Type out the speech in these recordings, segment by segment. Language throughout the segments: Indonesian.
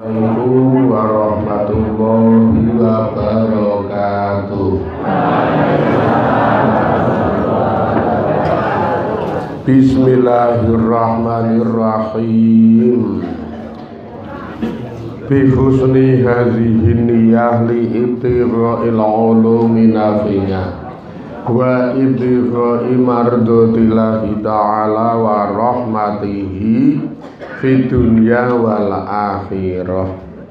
Assalamualaikum warahmatullahi wabarakatuh. Bismillahirrahmanirrahim. Bi husni hadhihi niyyah li ibtigha'il ulumi nafi'ah wa ibtigha'i mardatillahi ta'ala wa rahmatihi fid dunya wal akhirah.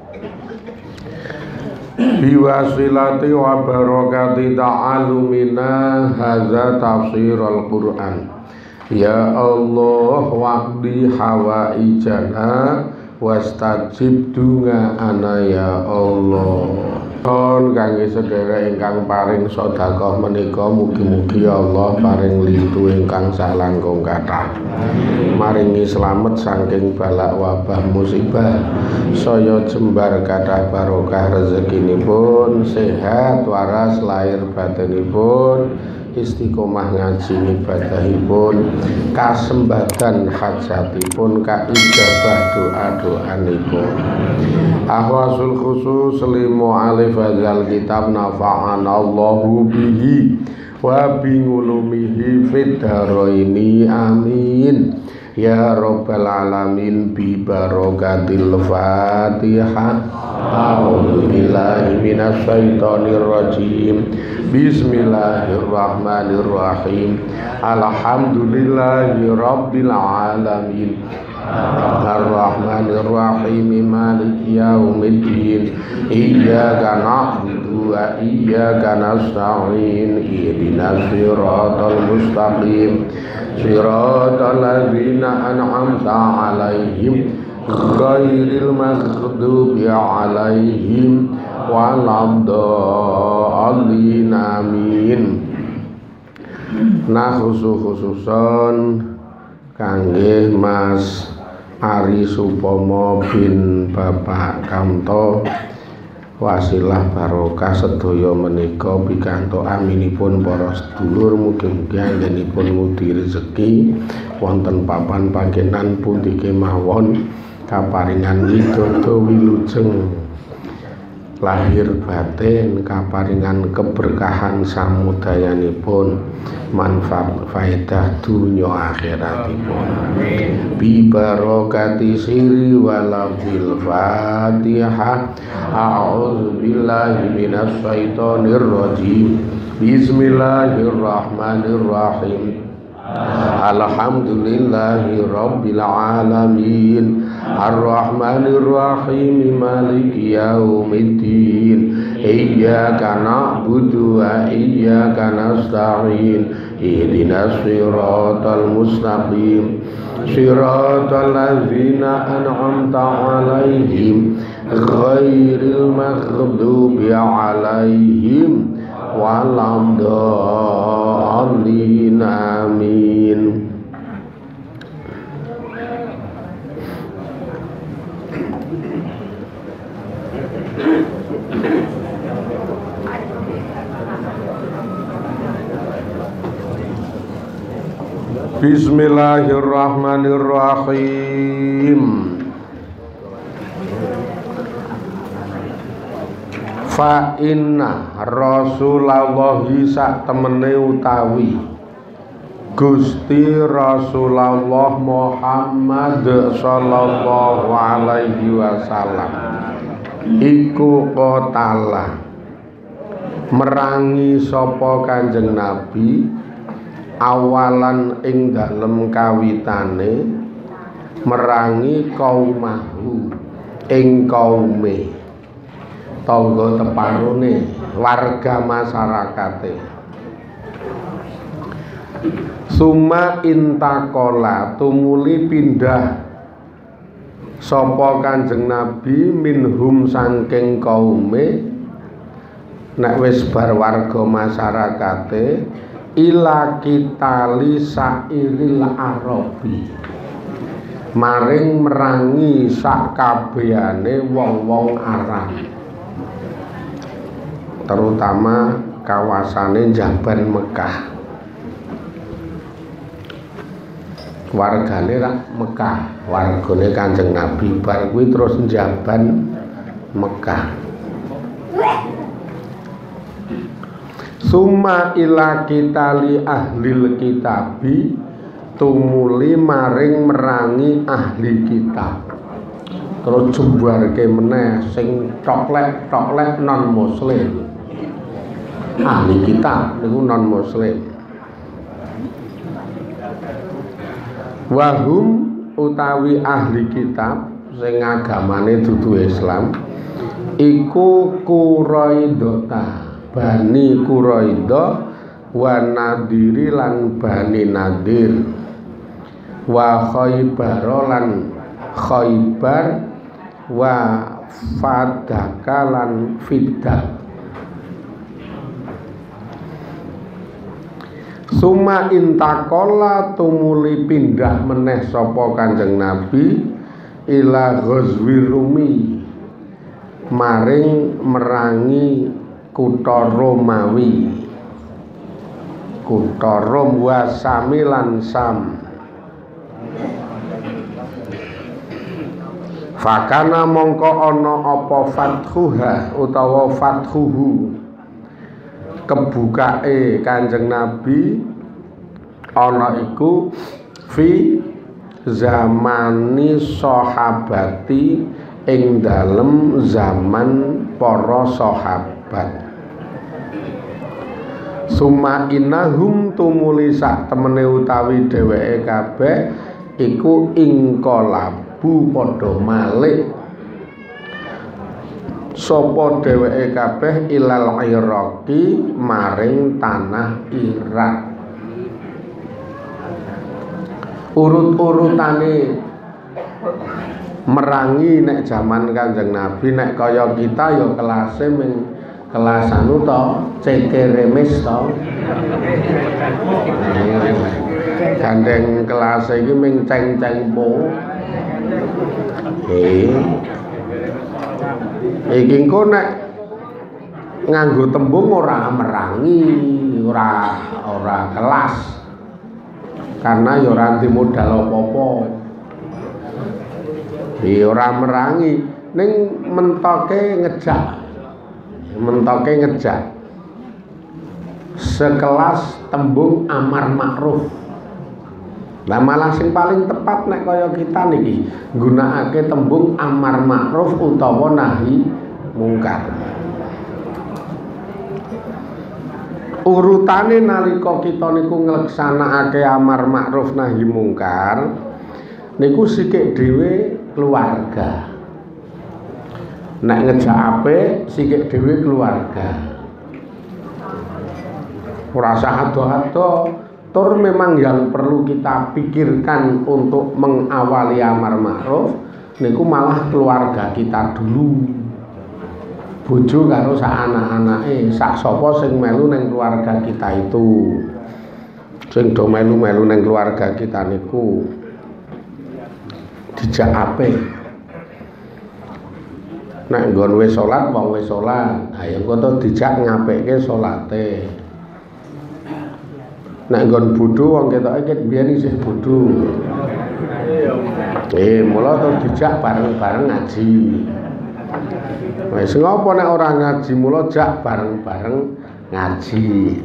Biwasilati wa barakati ta'alumina hadza tafsirul Qur'an. Ya Allah waqdi hawaijana wastajib dunga'ana ya Allah. Kangge sedherek ingkang paring sedekah menika mugi-mugi Allah paring lintu ingkang salangkung kathah. Maringi slamet saking balak wabah musibah saya jembar kathah barokah rezekinipun, sehat waras lahir batinipun, istiqomah ngaji ibadahipun, kasembadan hajatipun, kaijabah doa-doanipun. Ahwasul khusus limu alif hadzal kitab nafa'anallahu bihi wa bingulumihi fid dharaini amin ya rabbal alamin bi barakatil Fatihah. A'udzu billahi minasy syaithanir rajim. Bismillahirrahmanirrahim. Alhamdulillahi rabbil alamin. Ar-Rahmanir-Rahim Maliki yaumiddin. Iyyaka na'budu wa iyyaka nasta'in. Ihdinas siratal mustaqim. Siratal ladzina an'amta 'alaihim ghairil maghdubi 'alaihim waladdallin. Amin. Nah khususon kangge Mas Ari Supomo bin Bapak Kamto, wasilah barokah sedaya menika pikantuk aminipun para sedulur, mugi-mugi anggenipun ngudi rezeki wonten papan panggenan pundi kemawon, kaparingan widodo wilujeng lahir batin, kaparingan keberkahan samudayanipun, manfaat faedah dunya akhiratipun. Bi barakati siri walabil Fatihah. A'udzu billahi minasy syaithanir rajim. Bismillahirrahmanirrahim. Alhamdulillahi rabbil alamin. Ar-Rahmanir-Rahim Maliki yaumiddin. Iyyaka na'budu wa iyyaka nasta'in. Ihdinas siratal mustaqim. Siratal ladzina an'amta 'alaihim ghairil maghdubi 'alaihim waladdallin. Amin. Bismillahirrahmanirrahim. Fa inna Rasulullahi sak temene utawi Gusti Rasulullah Muhammad sallallahu alaihi wasallam iku qotala merangi sapa Kanjeng Nabi awalan ing dalem kawitane, merangi kaumahu ing kaume, tangga teparone, warga masyarakate. Suma intakola tumuli pindah sapa Kanjeng Nabi minhum saking kaume, nek wis bar warga masyarakate, ila kitali sairil arabi, maring merangi sak kabehane wong-wong Arab, terutama kawasane Jaban Mekah. wargane rak Mekah, wargane Kanjeng Nabi. Bar kuwi terus njaban Mekah. Summa ila kitali ahlil kitabi, tumuli maring merangi ahli kitab. Terus jembarke meneh sing toklek non muslim. Ahli kitab niku non muslim. Wahum utawi ahli kitab sing agamane dudu Islam iku Quraidota, Bani Quraidah, wa Nadiri lan Bani Nadir, wa Khaybar lan Khaybar, wa Fadaka lan Fidak. Suma intakola tumuli pindah meneh sapa Kanjeng Nabi ila Ghazwi Rumi, maring merangi kutha Romawi, kutha Rom wa Sami lan Sam. Fakana mongko ana apa fathuha utawa fathuhu, kebukae Kanjeng Nabi ana iku fi zamani sahabati, ing dalem zaman para sahabat. Summa innahum tumuli sak temene utawi dheweke kabeh iku ingkolabu padha malik sapa dheweke kabeh ilal Iraqi maring tanah Irak. Urut-urutane merangi nek jaman Kanjeng Nabi, nek kaya kita ya kelase ming kelas anu to, cekeremis to. Gandeng kelas iki ming ceng-ceng po. Iki engko nek nganggo tembung ora merangi, ora kelas. Karena ya ora anti modal apa-apa. Ora merangi, ning mentoke ngejak. Sekelas tembung amar makruf. Lah malah sing paling tepat nek kaya kita niki nggunakake tembung amar makruf utawa nahi mungkar. Urutane nalika kita niku ngleksanakake amar makruf nahi mungkar niku sithik dhewe keluarga. Nek ngejak apik sithik dhewe keluarga. Ora usah ado-ado, tur memang yang perlu kita pikirkan untuk mengawali amar makruf niku malah keluarga kita dulu. Bojo karo sak anak-anake, sak sapa sing melu ning keluarga kita itu. Sing do melu-melu ning keluarga kita niku dijak apik. Nek nggon wis salat, wong wis salat, ayo engko dijak ngapikke salate. Nek nggon bodho wong ketoke ket biyen isih bodho. Mula to dijak bareng-bareng ngaji. Wis ngopo nek ora ngaji, mula jak bareng-bareng ngaji.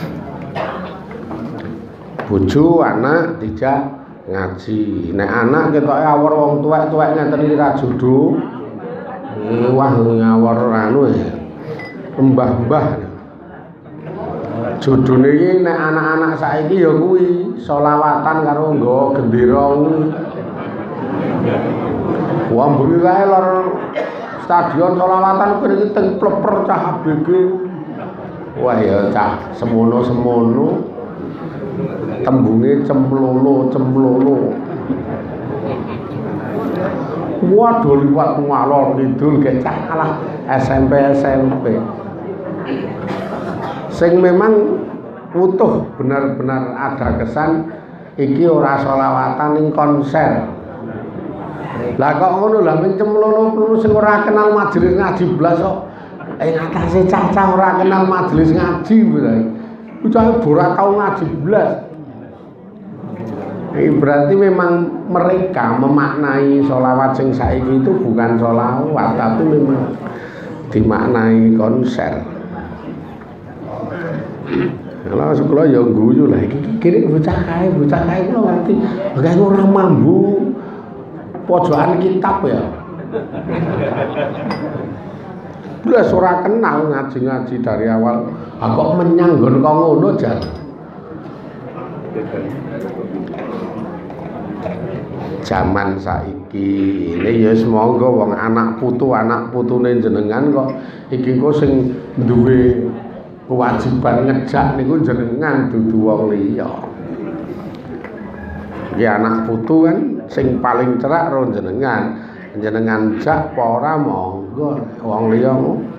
Bojo anak dijak ngaji. Nek anak ketoke awor wong tuwek-tuwek ngeten iki ra jodoh. Wah ngawur anu ya. Mbah-mbah. Jodone iki nek anak-anak saiki ya kuwi selawatan karo nggawa gendera kuwi. Wong bengi kae lor stadion selawatan kene iki teng pleper cah ABG. Wah ya cah semono-semono. Tembunge cemlolo. Waduh liwat ngalor ngidul gek cah alah SMP. Sing memang utuh benar-benar ada kesan iki ora selawatan ning konser. Lah kok ngono lah men cemlono sing ora kenal majelis ngaji blas kok ing atase cah-cah ora kenal majelis ngaji berarti. Cah ora tau ngaji blas. Berarti memang mereka memaknai sholawat sing saiki itu bukan sholawat, tapi memang dimaknai konser. Kalau sekolah ya guyu lah, kiri bocah kae kula ngerti, kae ora mambu pojokan kitab ya. Blas ora kenal ngaji-ngaji dari awal, kok menyang nggon kok ngono jan. Zaman saiki ini ya semoga wong anak putune jenengan kok iki kok sing duwe kewajiban ngejak niku jenengan dudu wong liya. Ya anak putu kan sing paling cerak ro jenengan jak apa ora monggo wong liya.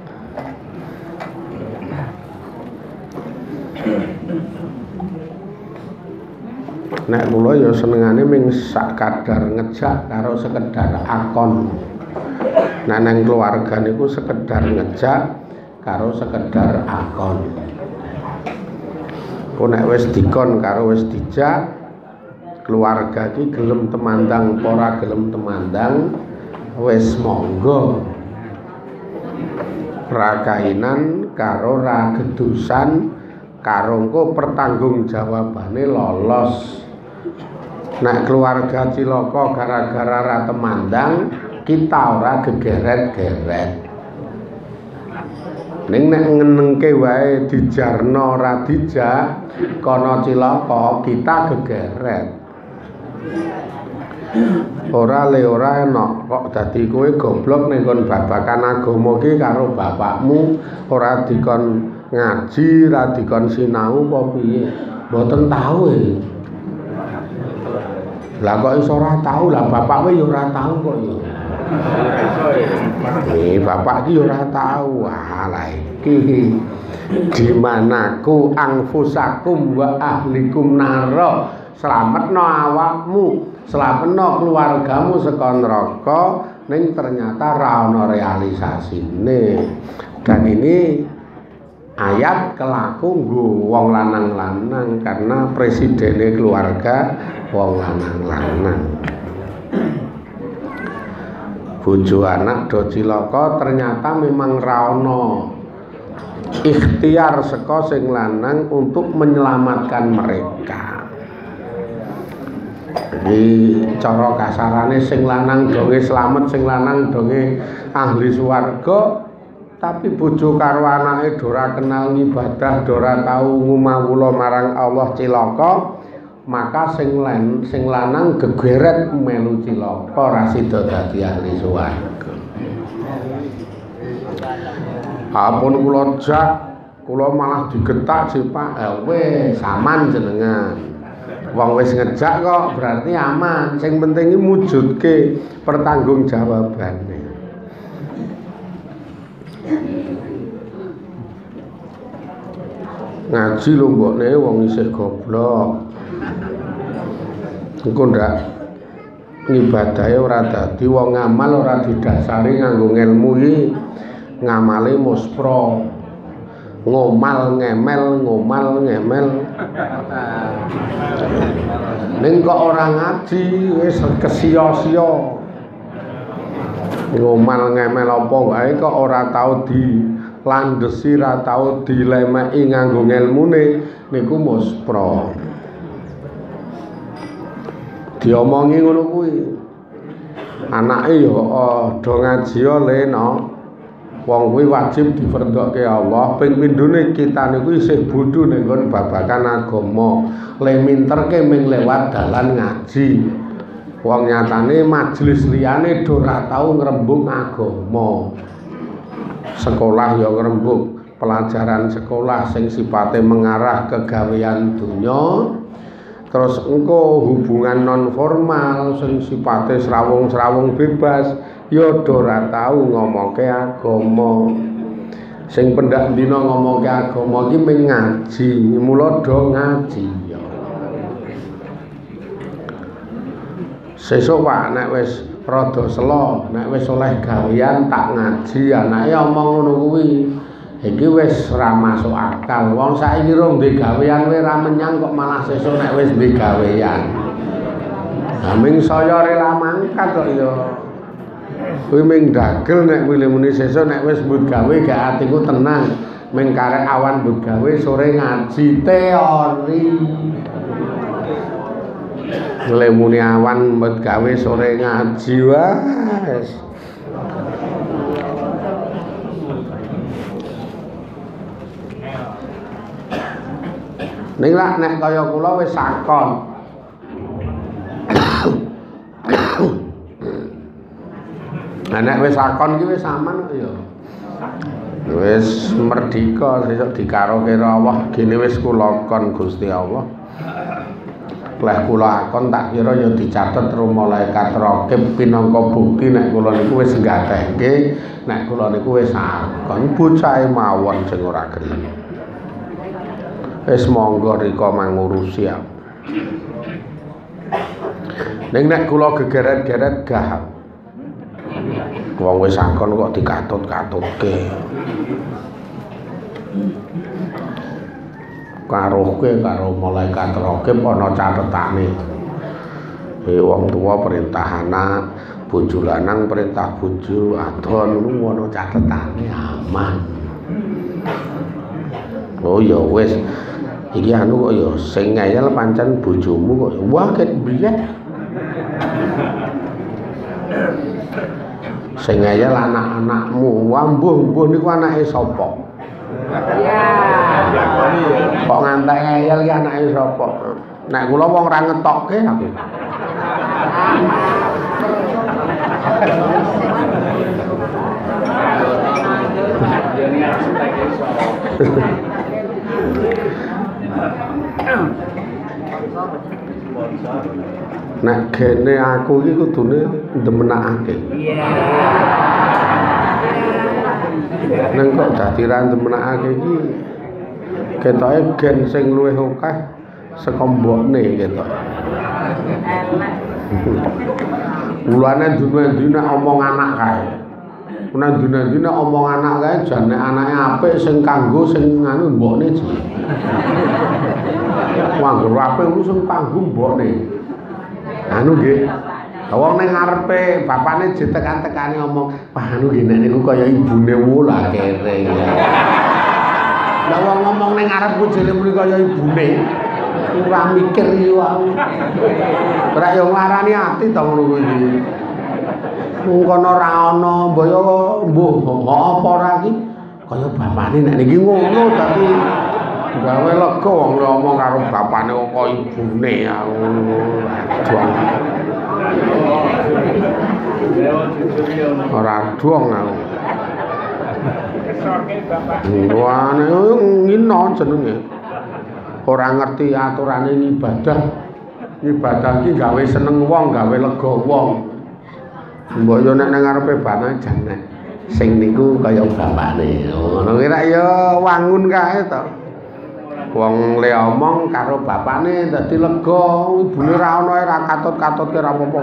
Nek kula ya senengane ming sak kadar ngejak karo sekedar akon. Nah nang keluarga niku sekedar ngejak karo sekedar akon. Ku nek wis dikon karo wis dijak, keluarga iki gelem temandang apa ora gelem temandang wis monggo. Ra kainan karo ra gedusan karo engko pertanggungjawabane lolos. Nek keluarga cilaka gara-gara ra temandang, kita ora gegeret-geret. Ning nek ngenengke wae dijarno ora dijak, kono cilaka kita gegeret. Ora enak kok dadi kowe goblok ning kon babakan agama iki karo bapakmu ora dikon ngaji, ora dikon sinau apa piye. Mboten tau e. Lah kok iso ora tau, lah bapak kowe ya ora tau kok ya. Bapak iki ora tau. Lah iki dimanaku angfusakum wa ahlikum naro. Slametno awakmu, slametno keluargamu saka neraka, ning ternyata ra ono realisasine. Dan ini ayat kelaku nggo wong lanang-lanang karena presidene keluarga wong lanang-lanang. Bojo anak do cilaka ternyata memang ra ono ikhtiar saka sing lanang untuk menyelamatkan mereka. Jadi cara kasarane sing lanang donge slamet, sing lanang donge ahli swarga, tapi bojo karo anake ora kenal ngibadah, ora tau ngumawula marang Allah cilaka, maka sing lanang gegeret melu cilaka ora sida dadi ahli swarga. Apun kula jak, kula malah digetak sih Pak. Wis saman jenengan. Wong wis ngejak kok berarti aman. Sing penting iki mujudke pertanggungjawabane. Ngaji lho mbokne wong isih goblok. Engko ndak ngibadahe ora dadi wong ngamal ora didasari nganggo ilmu iki. Ngamale muspro. Ngomal ngemel ning kok ora ngaji wis kesia-sia ngomal ngemel apa wae kok ora tau dilandhesi ora tau dilemeki nganggo ilmune niku muspro diomongi ngono kuwi anake ya do ngaji leno wong kuwi wajib diperdoke Allah. Ping pindhone kita niku isih bodho ning nggon babagan agama. Le minterke ming lewat dalan ngaji. Wong nyatane majelis liyane do ora tau ngrembug agama. Sekolah ya ngrembug, pelajaran sekolah sing sipate mengarah ke gawean donya. Terus engko hubungan non formal sing sipate srawung-srawung bebas ya ora tau ngomongke agama. Sing pendak dina ngomongke agama iki mung ngaji, mula do ngaji ya. Sesuk Pak nek wis rada sela, nek wis oleh gawean tak ngaji, anake omong ngono kuwi. Iki wis ora masuk akal. Wong saiki rong ndek gawean kowe ora menyang kok malah sesuk nek wis ndek gawean. Ming saya rela mangkat kok ya. Kuwi ming dagel nek muni sesuk nek wis mbut gawe gak atiku tenang. Ming karek awan mbut gawe sore ngaji teori. Lemuni awan mbut gawe sore ngaji wes. Ning lak nek kaya kula wis sakon. Nek wis sakon iki wis aman kok ya. Wis merdika sesuk dikaroke Allah gene wis kula kon Gusti Allah. Leh kula akon tak kira ya dicatet karo malaikat raqib pinangka bukti nek kula niku wis nggatehke nek kula niku wis akon bocahe mawon sing ora gelem. Wis monggo rika mangurusi aku. Ning nek kula gegeret-geret gah. Wong wis akon kok dikatut-katutke. Karoke karo malaikat raqib ana catetane. Wong tuwa perintah anak, bojo lanang perintah bojo adon niku ana catetane aman. Oh ya wis. Iki anu kok ya sing ngeyel pancen bojomu kok wah ket biyen. Sing ngeyel anak-anakmu, wah mbuh niku anake sapa? Ya. Kok ngantek ngeyel ki anake sapa? Nek kula wong ra ngetokke aku. Nek gene aku iki kudune ndemenakake. Neng kok dadi ra ndemenakake iki ketoke gen sing luwih akeh saka mbokne ketoke. Mulane dina omong anak kae. Nek dina omong anak kae jane anake apik sing kanggo sing anu mbokne jenenge. Wong apik ku sing kanggo mbokne. Anu nggih. Wong ning ngarepe bapakne ditekan-tekani ngomong, "Wah anu nggih nek niku kaya ibune wola kere." Lah wong ngomong ning ngarepku jere muni kaya ibune. Ora mikir yo aku. Ora yo nglarani ati to ngono kuwi. Wong kono ra ana mbaya mbuh apa ora iki kaya bapakne nek niki ngono tapi gawe lega wong ngomong karo bapakne kok ibune aku. Ora dong aku. Wah, ngino jenenge. Ora ngerti aturane ibadah. Ibadah iki gawe seneng wong, gawe lega wong. Mbok yo nek nang ngarepe bapakne jane sing niku kaya bapakne. Ngono ki rak yo wangun kae to. Wong le omong karo bapakne dadi lega, ibune ra ana ra katut-katutke ra apa-apa.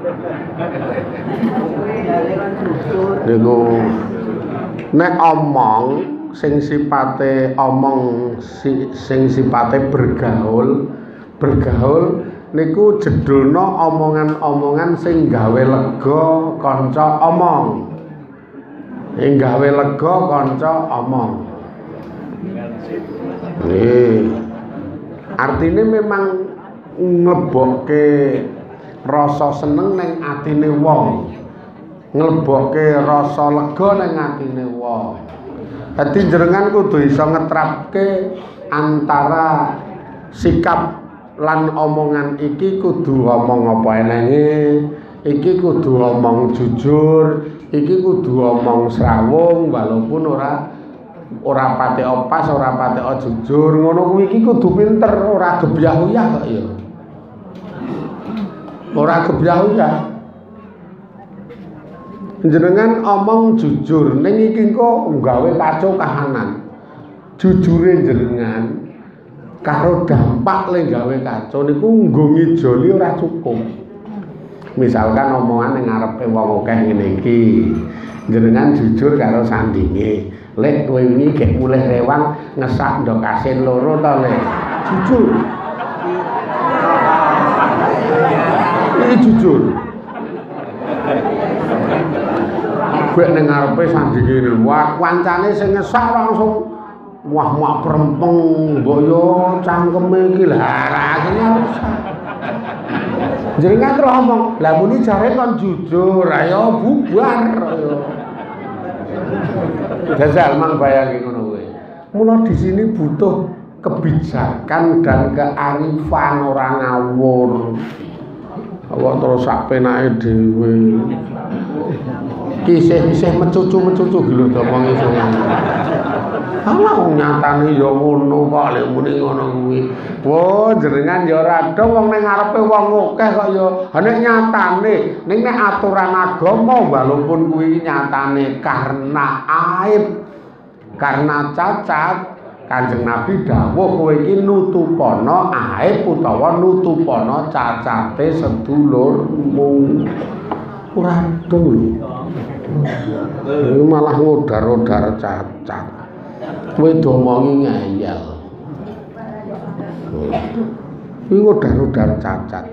Niku nek omong sing sipate sing sipate bergaul niku jedulna omongan-omongan sing gawe lega kanca omong. Sing gawe lega kanca omong. Artine memang nglebokke rasa seneng ning atine wong. Nglebokke rasa lega ning atine wong. Dadi jenengan kudu iso ngetrapke antara sikap lan omongan iki kudu omong apa enenge, iki kudu omong jujur, iki kudu omong srawung walaupun ora patek pas, ora patek jujur, ngono kuwi iki kudu pinter, ora gebyah-uyah kok ya. Ora gebyah-uyah. Jenengan omong jujur, ning iki kok nggawe kacau kahanan. Jujure jenengan karo dampak le gawe kacau niku nggo ngijoli ora cukup. Misalkan omongan ning ngarepe wong akeh ngene iki. Jenengan jujur karo sandinge. Lek kowe wingi gek mulih rewang ngesak ndok asin loro to, Lek. Jujur. iki jujur. Gue ning ngarepe sandinge wah kancane sing ngesak langsung wah mak perempeng mbok yo cangkeme iki lha rasane rusak. Jenengan terus ngomong, lah muni jare kon jujur, ayo bubar ayo. Jajal mang bayangi ngono kuwi. Mula di sini butuh kebijakan dan kearifan orang ngawur. Awak terus sak penake dhewe. Kisih-kisih mecucu-mecucu lho domong iso. Ala nyatane ya ngono kok lek muni ngono kuwi. Wo jenengan ya ora dong wong ning ngarepe wong akeh kok ya. Nek nyatane ning nek aturan agama walaupun kuwi nyatane karena aib, karena cacat, Kanjeng Nabi dawuh kowe iki nutupana aib utawa nutupana cacate sedulurmu. Ora dong lho. Malah ngodar-odar cacat. Kowe domongi ngeyel. Iki ngodar-odar cacat.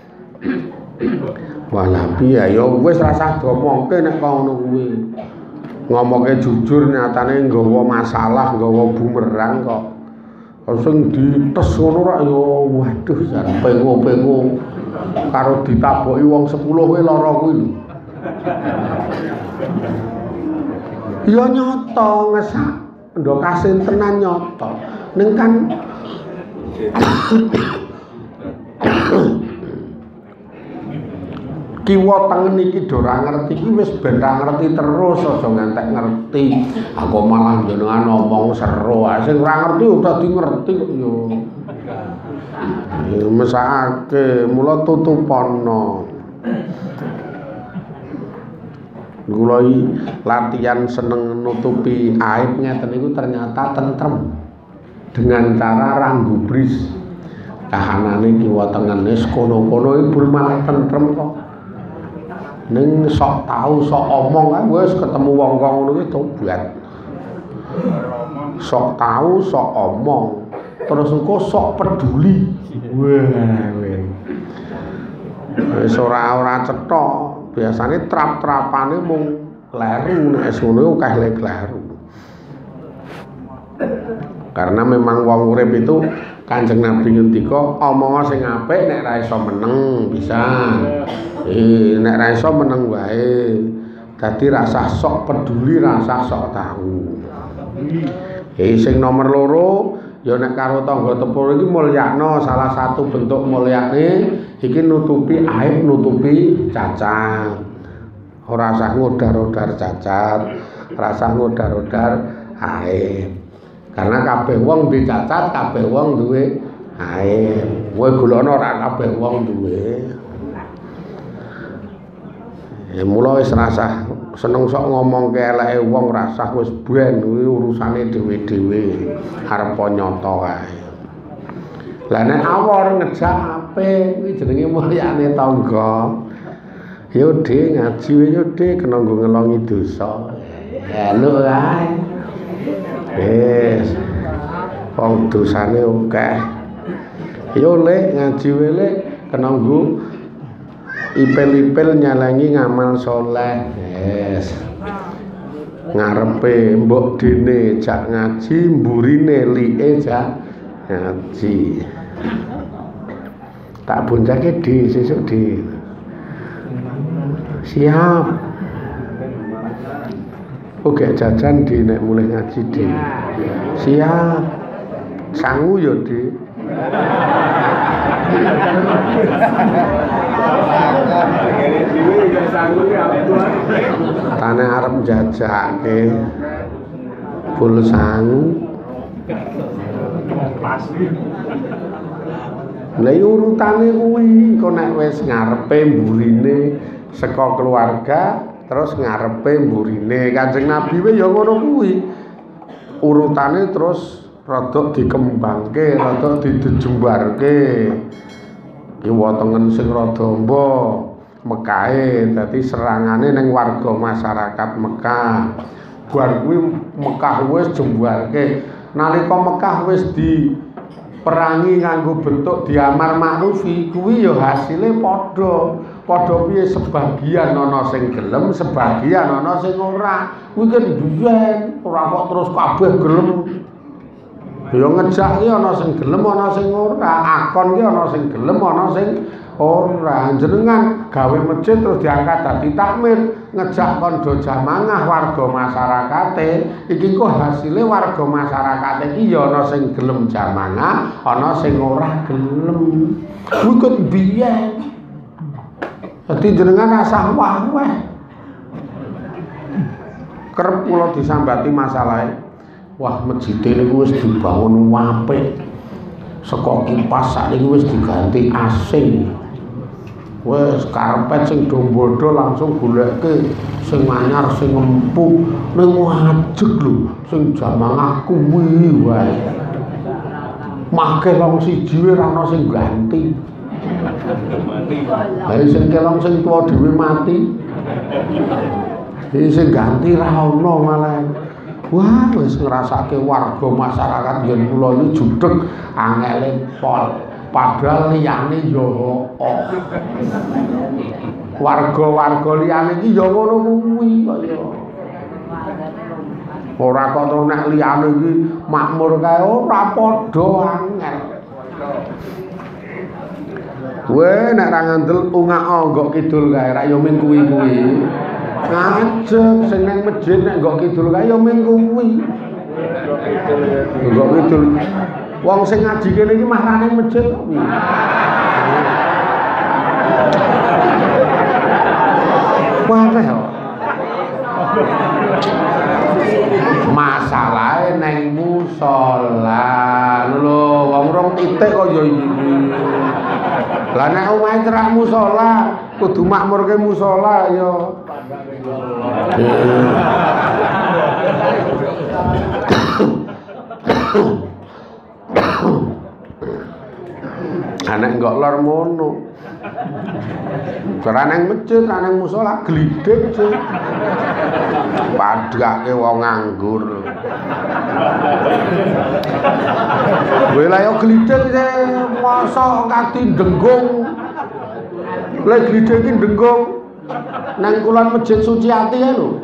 Walah piye ya wis rasah domongke nek ngono kuwi. Ngomongke jujur nyatane nggawa masalah, nggawa bumerang kok. Sing dites ngono rak ya waduh jan pengo-pengo karo ditaboki wong 10 kuwi lara kuwi lho. Ya nyata ngesak ndok kasintenan nyata. Ning kan kiwa tengen iki do ora ngerti iki wis ben ra ngerti terus aja ngantek ngerti. Aku malah jenengan ngomong seru, sing ora ngerti udah dadi ngerti kok yo. Ya mesake mula tutupana. Kula latihan seneng nutupi aib ngeten niku ternyata tentrem dengan cara ranggubris. Kahanane kiwa tengene kono-kono iki malah tentrem kok. Ning sok tahu sok omong kan wis ketemu wong ngono kuwi tobat. Sok tahu sok omong terus engko sok peduli. Wah. Wis ora cetha. Biasane trap-trapane mung kleru nek ngono akeh le kleru. Karena memang wong urip itu Kanjeng Nabi ngendika omonga sing apik nek ra iso meneng bisa. Nek ra iso meneng wae. Dadi rasa sok peduli, rasa sok tahu. Sing nomor loro ya nek karo tangga tepur iki mulyakno, salah satu bentuk mulyane iki nutupi aib, nutupi cacat. Ora usah ngodar-odar cacat, ora usah ngodar-odar aib. Karena kabeh wong duwe cacat, kabeh wong duwe aib. Kowe golekno ora kabeh wong duwe. Mula wis rasah seneng sok ngomongke eleke wong rasah wis ben kuwi urusane dhewe-dhewe arep nyata wae. Lah nek awor ngejak apik kuwi jenenge mulyane tangga. Ya dhe ngaji ya dhe kena nggo ngelongi dosa. Lho ae. Wis. Wong dosane akeh. Ya lek ngaji wae kena nggo ipel-ipel nyalangi ngamal soleh. Yes. Ngarepe mbok dene jak ngaji, mburine like jak ngaji. Tak boncake di sesuk di. Siap. Oke jajan di nek mulai ngaji di. Siap. Sangu yo di. Tanah arep njajake full sangu. Lha urutane kuwi kok nek wis ngarepe mburine saka keluarga terus ngarepe mburine Kanjeng Nabi wae ya ngono kuwi. Urutane terus rada dikembangke, rada didejembarke. Kiwa tengen sing rada amba Mekahe dadi serangane ning warga masyarakat Mekah. Bar kuwi Mekah wis jembarke. Nalika Mekah wis diperangi nganggo bentuk diamar ma'rufi kuwi ya hasile padha. padha piye sebagian ana sing gelem, sebagian ana sing ora. Kuwi kan biyen ora kok terus kabeh gelem. Ya ngejak ki ana sing gelem, ana sing ora. Akon ki ana sing gelem, ana sing ora. Jenengan gawe masjid terus diangkat dadi takmir, ngejak kon do jamangah warga masyarakate. Iki kok hasile warga masyarakate iki ya ana sing gelem jamangah, ana sing ora gelem. Kuwi kok biyen. Dadi jenengan asah wah-wah. Kerep kula disambati masalahe. Wah, masjid niku wis dibangun apik. Saka kipas sakniki wis diganti AC. Wis karpet sing do bodho langsung goleke sing anyar sing empuk ning ajeg lho sing jamangah kuwi wae. Make long siji wae ora ana sing ganti. Lah sing kelong sing tuwa dhewe mati. Sing ganti ra ono malah. Wah, wis ngrasake warga masyarakat yen kula iki judeg angele pol. Padahal liyane ya warga-warga liyane iki ya ngono kuwi kaya. Ora kok nek liyane iki makmur kae ora padha angel. Weh nek ra ngandel ungak nggok kidul kae ra yo ming kuwi-kuwi. Ngajeng sing nang masjid nek nggok kidul kae yo ming kuwi. Nggok kidul. Wong sing ngaji kene iki mah ra nang masjid kok. Wah, masalahe nang musala lho wong rong titik kok ya iki. Lah nek omahe cerak musala kudu makmurke musala ya. Anak enggak lor mono. Ora nang masjid, ora nang musala glidek sih. Padhake wong nganggur. Kowe lha yo glidek sih mosok kati denggung. Lha glidek iki denggung nang kulon Masjid Suciati ya lho.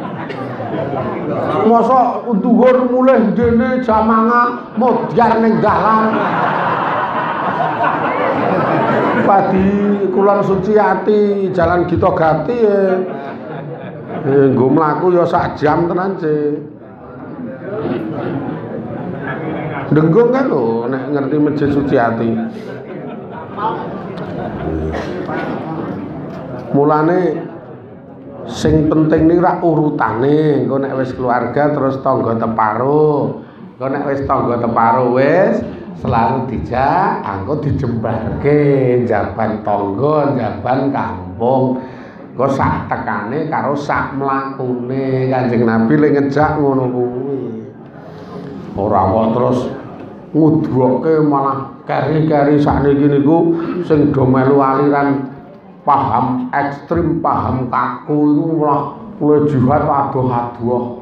Mosok dhuwur mulih dene jamangah modyar ning dalan. Padi Kulon Suciati Jalan Gito Gati nggo mlaku ya sak jam tenan sih. Denggung kan lho nek ngerti Masjid Suciati. Mulane sing penting nih rak urutane. Engko nek wis keluarga terus tangga teparo. Engko nek wis tangga teparo wis selalu dijak, angko dijembarke jaban tangga, jaban kampung. Kok sak tekane karo sak mlakune Kanjeng Nabi le ngejak ngono kuwi. Ora kok terus ngudwoke malah keri-keri sakniki niku sing do melu aliran paham ekstrim, paham kaku iku malah luwih jihad adoh-adoh.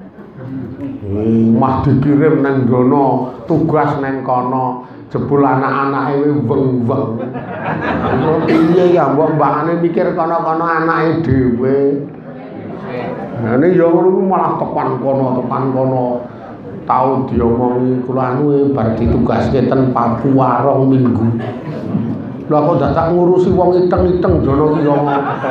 Mah dikirim nang dono tugas nang kono jebul anak-anake weng-weng. Piye ya mbok mbakane mikir kono-kono anake dhewe. Nah ini ya ngono malah tekan kono. Tau diomongi kula anu bar ditugaske ten Papua 2 minggu. Lha kok dadak ngurusi wong iteng-iteng dono ki yo ngopo.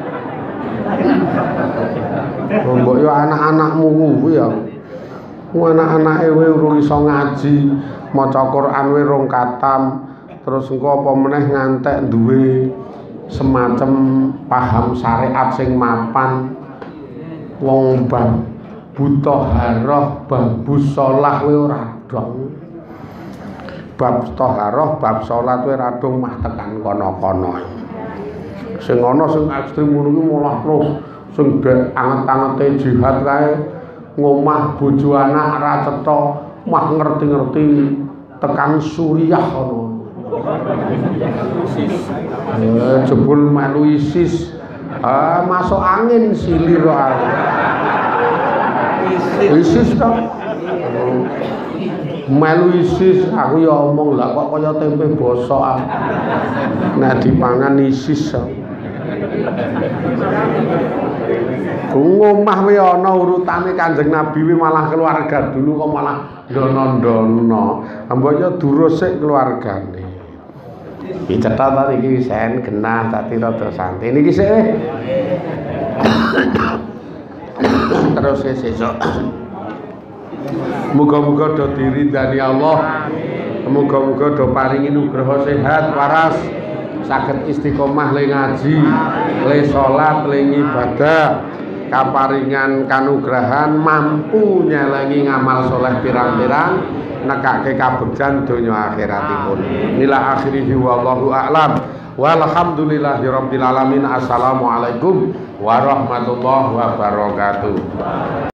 Mbok yo anak-anakmu kuwi ya. Anak-anake kowe urung iso ngaji, maca Quran kowe rong katam, terus engko apa meneh ngantek duwe semacam paham syariat sing mapan. Wong bab buta haroh, bab shalah kowe ora dong. Bab taharah, bab salat kowe ora dong mah tekan kono-kono. Sing ana sing ekstrem ngono kuwi malah terus sing dek anget-angete jihad kae ngomah bojo anak ra cetha mah ngerti-ngerti tekan Suriah kono. Jebul melu ISIS. Masuk angin silir ae. ISIS to. Melu ISIS aku ya omong lah kok kaya tempe bosok. Nek dipangan ISIS. Ngomah wae ana urutane Kanjeng Nabi malah keluarga dulu kok malah ndono-ndono. Mboknya durus sik keluargane. Dicetha ta iki sen genah tadi rada santai niki sik. Terus sesuk. Muga-muga do diridani Allah. Muga-muga do paringi nugraha sehat waras, saged istiqomah le ngaji, le salat, le ibadah, kaparingan kanugrahan mampu nyelengi ngamal soleh pirang-pirang, nekake kabegjan donya akhiratipun. Inilah akhirihi wallahu a'lam. Walhamdulillahirabbil alamin. Assalamualaikum warahmatullahi wabarakatuh.